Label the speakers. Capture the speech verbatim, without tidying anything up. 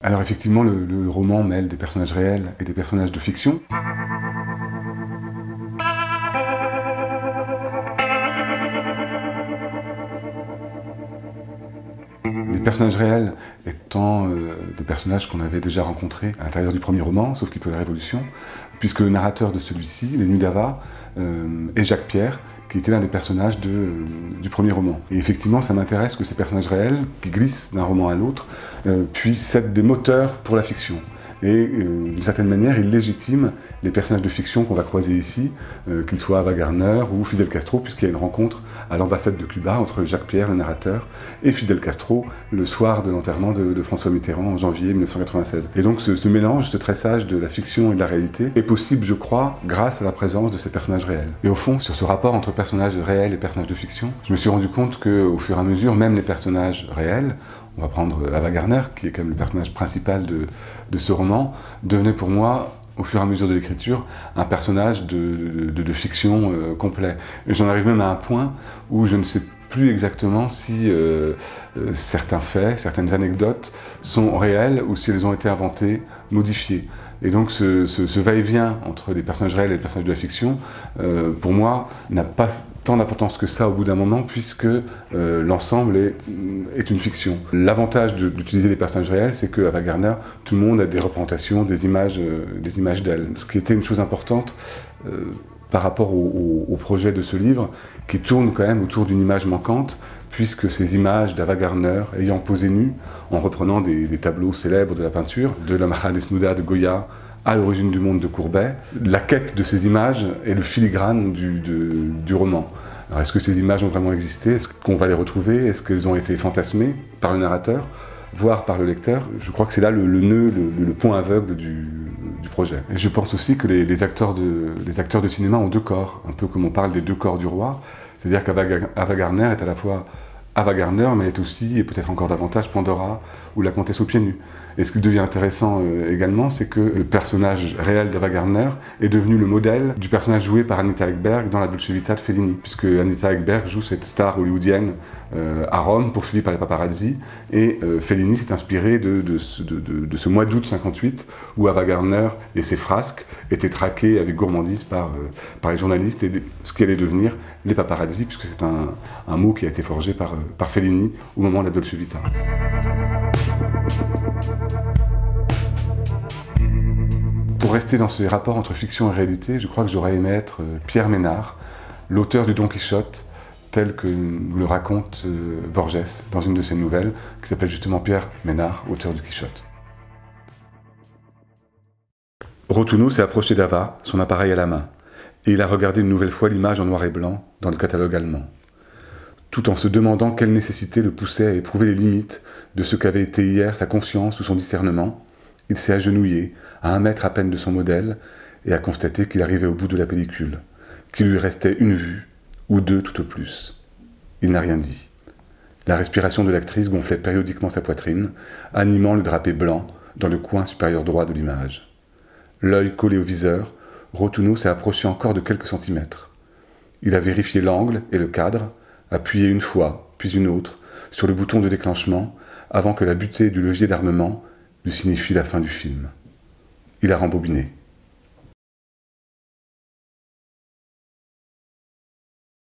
Speaker 1: Alors effectivement, le, le roman mêle des personnages réels et des personnages de fiction. Les personnages réels étant euh, des personnages qu'on avait déjà rencontrés à l'intérieur du premier roman, sauf qu'il peut la révolution, puisque le narrateur de celui-ci, Les Nuits d'Ava, euh, est Jacques Pierre, qui était l'un des personnages de, euh, du premier roman. Et effectivement, ça m'intéresse que ces personnages réels, qui glissent d'un roman à l'autre, euh, puissent être des moteurs pour la fiction. Et euh, d'une certaine manière, il légitime les personnages de fiction qu'on va croiser ici, euh, qu'ils soient Ava Gardner ou Fidel Castro, puisqu'il y a une rencontre à l'ambassade de Cuba entre Jacques Pierre, le narrateur, et Fidel Castro, le soir de l'enterrement de, de François Mitterrand en janvier mille neuf cent quatre-vingt-seize. Et donc ce, ce mélange, ce tressage de la fiction et de la réalité est possible, je crois, grâce à la présence de ces personnages réels. Et au fond, sur ce rapport entre personnages réels et personnages de fiction, je me suis rendu compte qu'au fur et à mesure, même les personnages réels, on va prendre Ava Gardner, qui est quand même le personnage principal de, de ce roman, devenait pour moi, au fur et à mesure de l'écriture, un personnage de, de, de fiction euh, complet. Et j'en arrive même à un point où je ne sais plus exactement si euh, euh, certains faits, certaines anecdotes sont réelles ou si elles ont été inventées, modifiées. Et donc ce, ce, ce va-et-vient entre les personnages réels et les personnages de la fiction, euh, pour moi, n'a pas tant d'importance que ça au bout d'un moment, puisque euh, l'ensemble est, est une fiction. L'avantage d'utiliser les personnages réels, c'est qu'à Ava Gardner, tout le monde a des représentations, des images, euh, des images d'elle. Ce qui était une chose importante euh, par rapport au, au, au projet de ce livre, qui tourne quand même autour d'une image manquante, puisque ces images d'Ava Gardner ayant posé nue, en reprenant des, des tableaux célèbres de la peinture, de la Maja Desnuda de Goya à l'origine du monde de Courbet, la quête de ces images est le filigrane du, de, du roman. Alors est-ce que ces images ont vraiment existé? Est-ce qu'on va les retrouver? Est-ce qu'elles ont été fantasmées par le narrateur, voire par le lecteur? Je crois que c'est là le, le nœud, le, le point aveugle du, du projet. Et je pense aussi que les, les, acteurs de, les acteurs de cinéma ont deux corps, un peu comme on parle des deux corps du roi. C'est-à-dire qu'Ava Gardner est à la fois Ava Gardner, mais est aussi, et peut-être encore davantage, Pandora ou la comtesse aux pieds nus. Et ce qui devient intéressant euh, également, c'est que le personnage réel d'Ava Gardner est devenu le modèle du personnage joué par Anita Ekberg dans la Dolce Vita de Fellini, puisque Anita Ekberg joue cette star hollywoodienne euh, à Rome, poursuivie par les paparazzi, et euh, Fellini s'est inspiré de, de, de, de, de ce mois d'août cinquante-huit, où Ava Gardner et ses frasques étaient traqués avec gourmandise par, euh, par les journalistes, et ce qui allait devenir les paparazzi, puisque c'est un, un mot qui a été forgé par, euh, par Fellini au moment de la Dolce Vita. Pour rester dans ces rapports entre fiction et réalité, je crois que j'aurais aimé être Pierre Ménard, l'auteur du Don Quichotte, tel que nous le raconte euh, Borges dans une de ses nouvelles, qui s'appelle justement Pierre Ménard, auteur du Quichotte. Rotunno s'est approché d'Ava, son appareil à la main, et il a regardé une nouvelle fois l'image en noir et blanc dans le catalogue allemand, tout en se demandant quelle nécessité le poussait à éprouver les limites de ce qu'avait été hier sa conscience ou son discernement. Il s'est agenouillé, à un mètre à peine de son modèle, et a constaté qu'il arrivait au bout de la pellicule, qu'il lui restait une vue, ou deux tout au plus. Il n'a rien dit. La respiration de l'actrice gonflait périodiquement sa poitrine, animant le drapé blanc dans le coin supérieur droit de l'image. L'œil collé au viseur, Rotunno s'est approché encore de quelques centimètres. Il a vérifié l'angle et le cadre, appuyé une fois, puis une autre, sur le bouton de déclenchement, avant que la butée du levier d'armement lui signifie la fin du film. Il a rembobiné.